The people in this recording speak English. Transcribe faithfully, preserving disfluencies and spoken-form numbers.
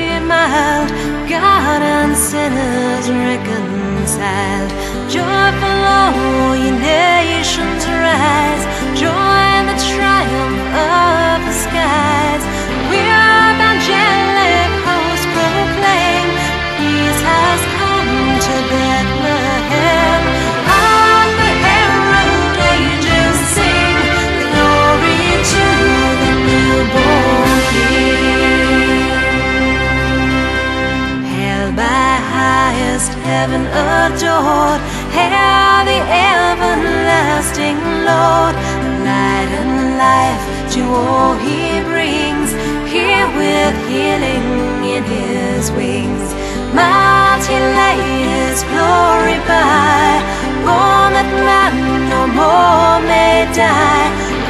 mild, God and sinners reconciled. Joyful all ye nations rise, join the triumph of the skies. We're angelic hosts proclaim, peace has come to Bethlehem. On the herald angels sing, glory to the newborn King. Hail by highest heaven adored, hail the everlasting Lord. Light and life to all he brings, here with healing in his wings. Mighty lay his glory by, born that man no more may die.